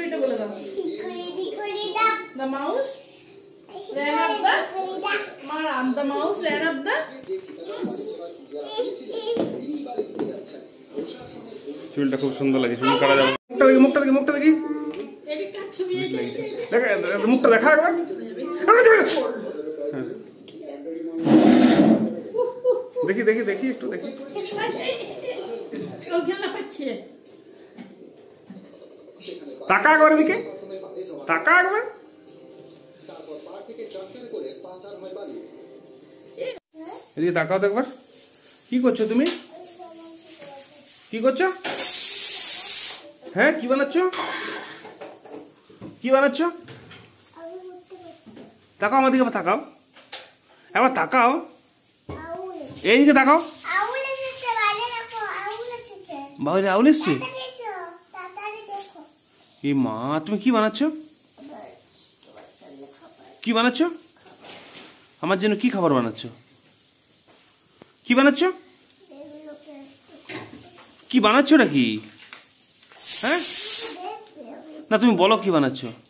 এটা বলে দাও। The mouse ran up the Maram. The mouse ran up the চুলটা খুব সুন্দর লাগে, চুল কাটা যাবে। মুখটা দেখি মুখটা দেখি মুখটা দেখা একবার। দেখি দেখি দেখি একটু দেখি। টাকা একবার দিকে, টাকা একবার। এদিকে তাকাও তো একবার। কি করছো তুমি? কি করছো? হ্যাঁ কি বানাচ্ছ? কি বানাচ্ছ? তাকাও আমার দিকে, তাকাও একবার, তাকাও এইদিকে তাকাও। বাইরে আউল এসছে। এই মা, তুমি কি বানাচ্ছ? কি বানাচ্ছ? আমার জন্য কি খাবার বানাচ্ছ? কি বানাচ্ছ? কি বানাচ্ছ নাকি? হ্যাঁ না, তুমি বলো কি বানাচ্ছ?